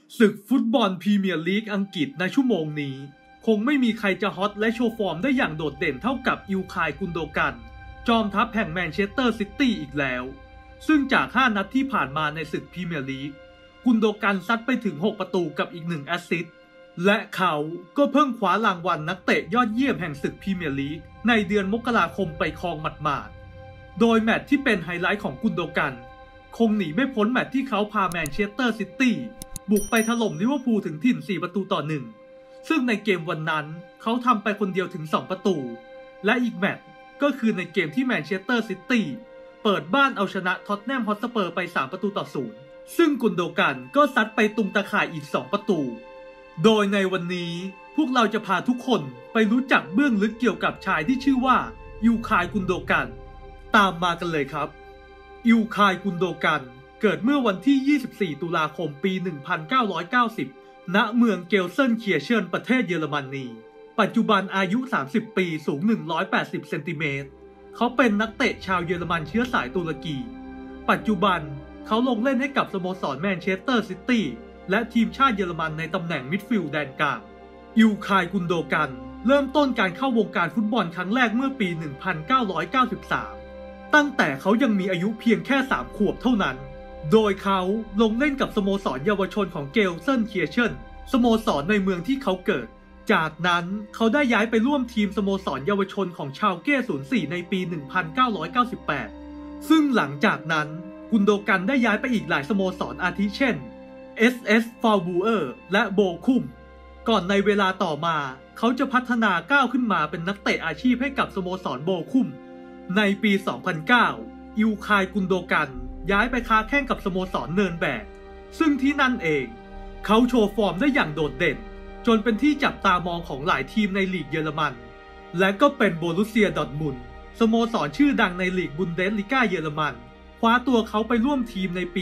ศึกฟุตบอลพรีเมียร์ลีกอังกฤษในชั่วโมงนี้คงไม่มีใครจะฮอตและโชว์ฟอร์มได้อย่างโดดเด่นเท่ากับอิลคาย กุนโดกันจอมทัพแห่งแมนเชสเตอร์ซิตี้อีกแล้วซึ่งจาก5นัดที่ผ่านมาในศึกพรีเมียร์ลีกกุนโดกันซัดไปถึง6ประตูกับอีก1แอสซิสต์และเขาก็เพิ่งคว้ารางวัลนักเตะยอดเยี่ยมแห่งศึกพรีเมียร์ลีกในเดือนมกราคมไปครองหมาดๆโดยแมตช์ที่เป็นไฮไลท์ของกุนโดกันคงหนีไม่พ้นแมตช์ที่เขาพาแมนเชสเตอร์ซิตี้บุกไปถล่มลิเวอร์พูลถึงถิ่น4ประตูต่อ1ซึ่งในเกมวันนั้นเขาทำไปคนเดียวถึง2ประตูและอีกแมตช์ก็คือในเกมที่แมนเชสเตอร์ซิตี้เปิดบ้านเอาชนะท็อตแนมฮอตสเปอร์ไป3ประตูต่อ0ซึ่งกุนโดกันก็ซัดไปตุงตะข่ายอีก2ประตูโดยในวันนี้พวกเราจะพาทุกคนไปรู้จักเบื้องลึกเกี่ยวกับชายที่ชื่อว่าอิลคาย กุนโดกันตามมากันเลยครับอิลคาย กุนโดกันเกิดเมื่อวันที่24ตุลาคมปี1990ณเมืองเกลเซนเคียเชนประเทศเยอรมนีปัจจุบันอายุ30ปีสูง180เซนติเมตรเขาเป็นนักเตะชาวเยอรมันเชื้อสายตุรกีปัจจุบันเขาลงเล่นให้กับสโมสรแมนเชสเตอร์ซิตี้และทีมชาติเยอรมันในตำแหน่งมิดฟิลด์แดนกลางอิลคาย กุนโดกันเริ่มต้นการเข้าวงการฟุตบอลครั้งแรกเมื่อปี1993ตั้งแต่เขายังมีอายุเพียงแค่3ขวบเท่านั้นโดยเขาลงเล่นกับสโมสรเยาวชนของเกลเซนเคียเชนสโมสรในเมืองที่เขาเกิดจากนั้นเขาได้ย้ายไปร่วมทีมสโมสรเยาวชนของชาวเก้04ในปี1998ซึ่งหลังจากนั้นกุนโดกันได้ย้ายไปอีกหลายสโมสรอาทิเช่น SS ฟาบูเออร์และโบคุมก่อนในเวลาต่อมาเขาจะพัฒนาก้าวขึ้นมาเป็นนักเตะอาชีพให้กับสโมสรโบคุมในปี2009อิลคาย กุนโดกันย้ายไปค้าแข่งกับสโมสรเนิร์นแบกซึ่งที่นั่นเองเขาโชว์ฟอร์มได้อย่างโดดเด่นจนเป็นที่จับตามองของหลายทีมในลีกเยอรมันและก็เป็นโบรุสเซียดอร์ทมุนด์สโมสรชื่อดังในลีกบุนเดสลิก้าเยอรมันคว้าตัวเขาไปร่วมทีมในปี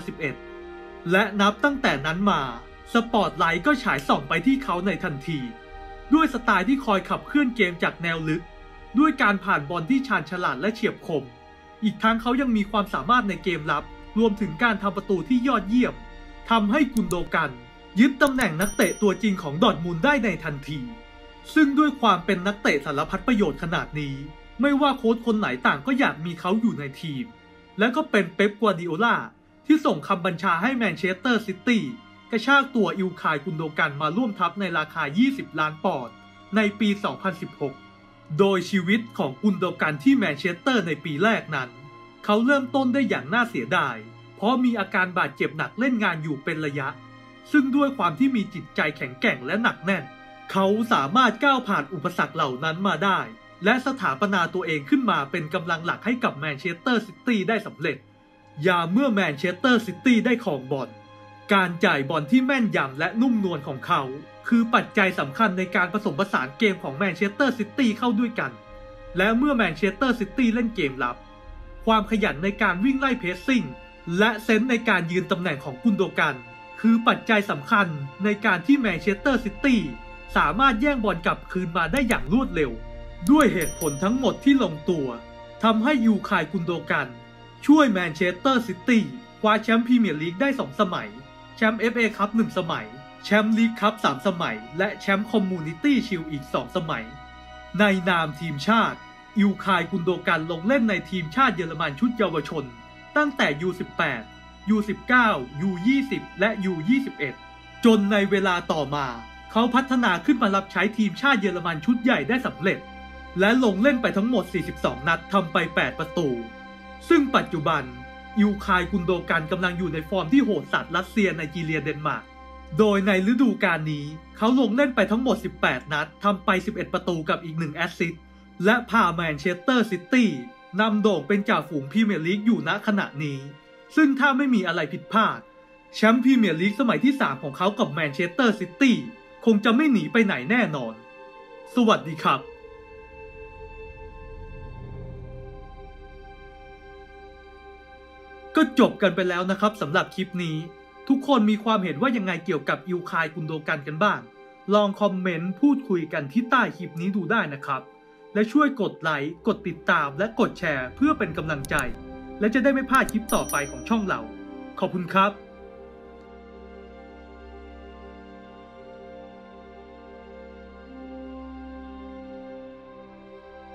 2011และนับตั้งแต่นั้นมาสปอตไลท์ก็ฉายส่องไปที่เขาในทันทีด้วยสไตล์ที่คอยขับเคลื่อนเกมจากแนวลึกด้วยการผ่านบอลที่ชาญฉลาดและเฉียบคมอีกทั้งเขายังมีความสามารถในเกมรับรวมถึงการทำประตูที่ยอดเยี่ยมทำให้กุนโดกันยึดตำแหน่งนักเตะตัวจริงของดอร์ทมุนด์ได้ในทันทีซึ่งด้วยความเป็นนักเตะสารพัดประโยชน์ขนาดนี้ไม่ว่าโค้ชคนไหนต่างก็อยากมีเขาอยู่ในทีมและก็เป็นเป๊ป กัวร์ดิโอลาที่ส่งคำบัญชาให้แมนเชสเตอร์ซิตี้กระชากตัวอิลคาย กุนโดกันมาร่วมทัพในราคา20ล้านปอนด์ในปี2016โดยชีวิตของกุนโดกันที่แมนเชสเตอร์ในปีแรกนั้นเขาเริ่มต้นได้อย่างน่าเสียดายเพราะมีอาการบาดเจ็บหนักเล่นงานอยู่เป็นระยะซึ่งด้วยความที่มีจิตใจแข็งแกร่งและหนักแน่นเขาสามารถก้าวผ่านอุปสรรคเหล่านั้นมาได้และสถาปนาตัวเองขึ้นมาเป็นกำลังหลักให้กับแมนเชสเตอร์ซิตี้ได้สำเร็จยามเมื่อแมนเชสเตอร์ซิตี้ได้ครองบอลการจ่ายบอลที่แม่นยำและนุ่มนวลของเขาคือปัจจัยสำคัญในการผสมผสานเกมของแมนเชสเตอร์ซิตี้เข้าด้วยกันและเมื่อแมนเชสเตอร์ซิตี้เล่นเกมลับความขยันในการวิ่งไล่เพรสซิ่งและเซนส์ในการยืนตำแหน่งของกุนโดกันคือปัจจัยสำคัญในการที่แมนเชสเตอร์ซิตี้สามารถแย่งบอลกลับคืนมาได้อย่างรวดเร็วด้วยเหตุผลทั้งหมดที่ลงตัวทำให้อิลคาย กุนโดกันช่วยแมนเชสเตอร์ซิตี้คว้าแชมป์พรีเมียร์ลีกได้2สมัยแชมป์ FA คัพ1สมัยแชมป์ลีกคัพ3สมัยและแชมป์คอมมูนิตี้ชิลด์อีก2สมัยในนามทีมชาติอิลคาย กุนโดกันลงเล่นในทีมชาติเยอรมันชุดเยาวชนตั้งแต่ U18 U19 U20 และ U21 จนในเวลาต่อมาเขาพัฒนาขึ้นมารับใช้ทีมชาติเยอรมันชุดใหญ่ได้สำเร็จและลงเล่นไปทั้งหมด42นัดทำไป8ประตูซึ่งปัจจุบันอิลคาย กุนโดกันกำลังอยู่ในฟอร์มที่โหดสัตว์รัสเซียไนจีเรียเดนมาร์กโดยในฤดูกาลนี้เขาลงเล่นไปทั้งหมด18นัดทำไป11ประตูกับอีก1แอสซิสต์และพาแมนเชสเตอร์ซิตี้นำโด่งเป็นจ่าฝูงพรีเมียร์ลีกอยู่ณขณะนี้ซึ่งถ้าไม่มีอะไรผิดพลาดแชมป์พรีเมียร์ลีกสมัยที่3ของเขากับแมนเชสเตอร์ซิตี้คงจะไม่หนีไปไหนแน่นอนสวัสดีครับก็จบกันไปแล้วนะครับสำหรับคลิปนี้ทุกคนมีความเห็นว่ายังไงเกี่ยวกับอิลคาย กุนโดกันกันบ้างลองคอมเมนต์พูดคุยกันที่ใต้คลิปนี้ดูได้นะครับและช่วยกดไลค์กดติดตามและกดแชร์เพื่อเป็นกำลังใจและจะได้ไม่พลาดคลิปต่อไปของช่องเราขอบคุณครับ